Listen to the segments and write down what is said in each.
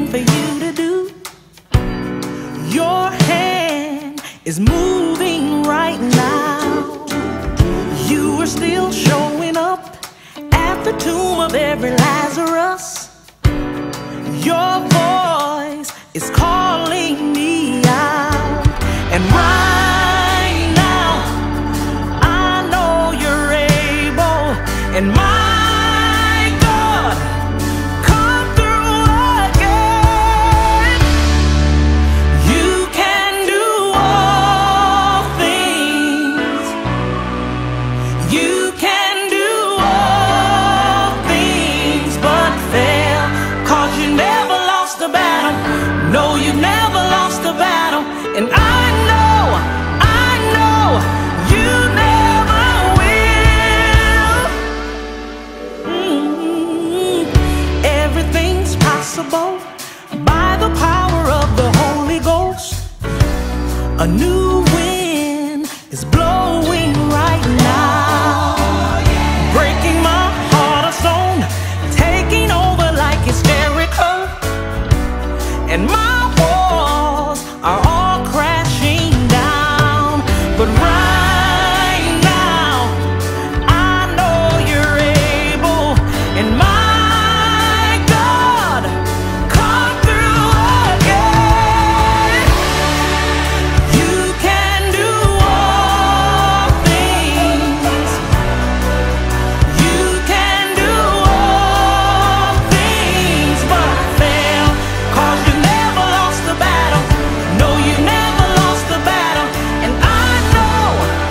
waiting for you to do. Your hand is moving right now. You are still showing up at the tomb of every Lazarus. Your voice is calling me out. And right now, I know you're able. And my God, come through again. You can do all things. You can do all things but fail. 'Cause you never lost a battle. No, you've never lost a battle. And I know you never will. Everything's possible by the power of the Holy Ghost. A new wind is blowing right now, breaking my heart of stone, taking over like it's Jericho. And my walls are all crashing down. But right now, I know you're able. And my God, come through again. You can do all things. You can do all things but fail. 'Cause you never lost the battle. No, you never lost the battle. And I know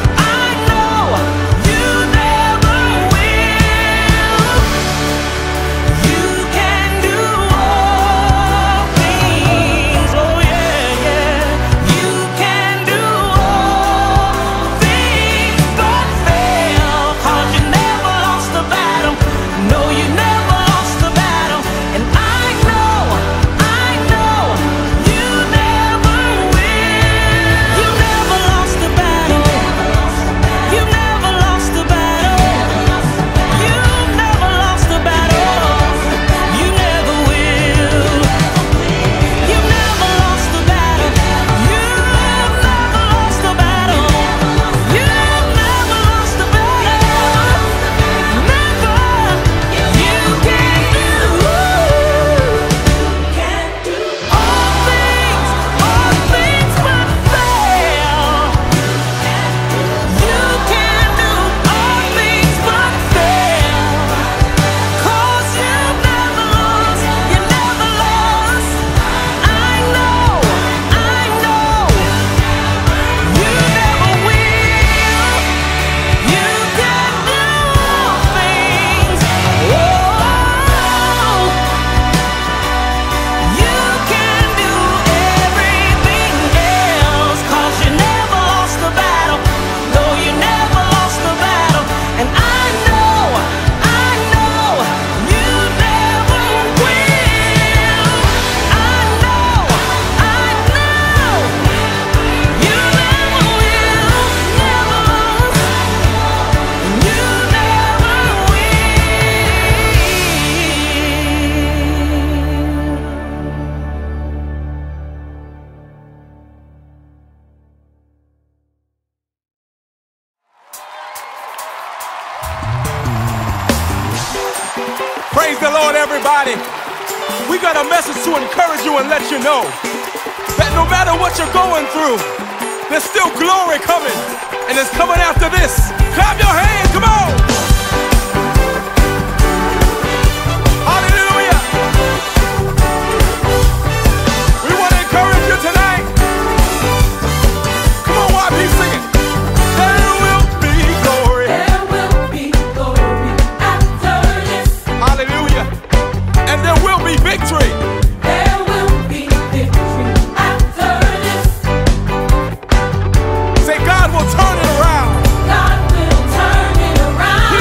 you never will. You can do all things. Oh yeah, yeah. You can do all things but fail. 'Cause you never lost the battle. No, you never lost the battle. And I know you never will. You never lost the battle. You never lost the battle. You never lost the battle. You never will. You never lost the battle. You never lost the battle. You never lost the battle. Never. You can do all things but fail. You can do all things but fail. 'Cause you never lost. You never lost. I know. You never will. You can do all things. Oh, you can do everything else. 'Cause you never lost the battle. No, you never lost the battle. And I know you never will. I know you never will. Never lost. You never Praise the Lord, everybody. We got a message to encourage you and let you know that no matter what you're going through, there's still glory coming, and it's coming after this. Clap your hands, come on. Hallelujah. We want to encourage you tonight. Come on, R.I.P, sing it. There will be glory. There will be glory after this. Hallelujah. And there will be victory. There will be victory after this. Say God will turn it around. God will turn it around.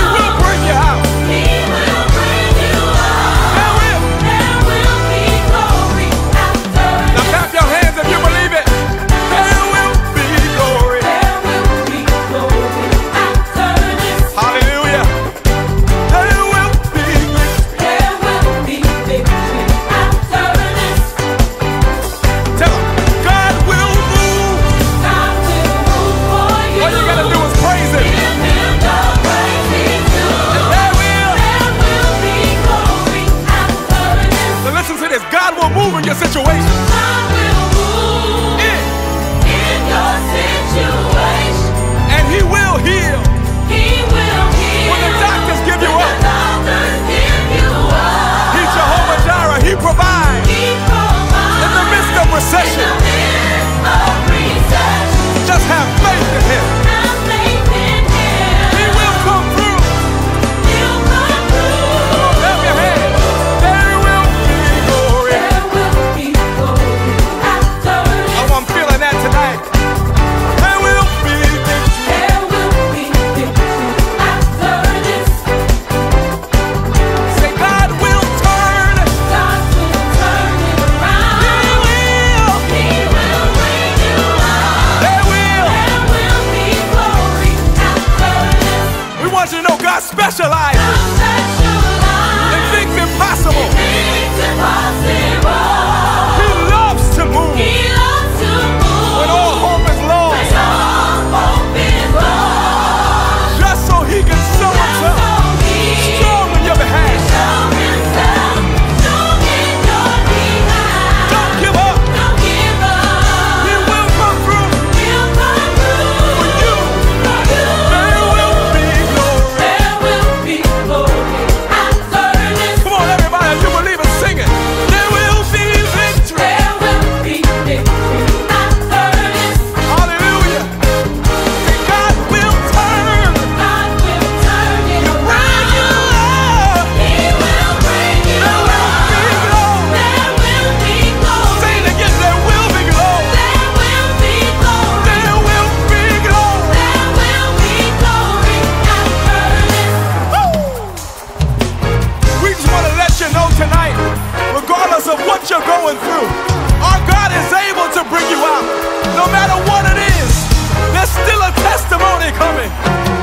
what you're going through, our God is able to bring you out. No matter what it is, there's still a testimony coming.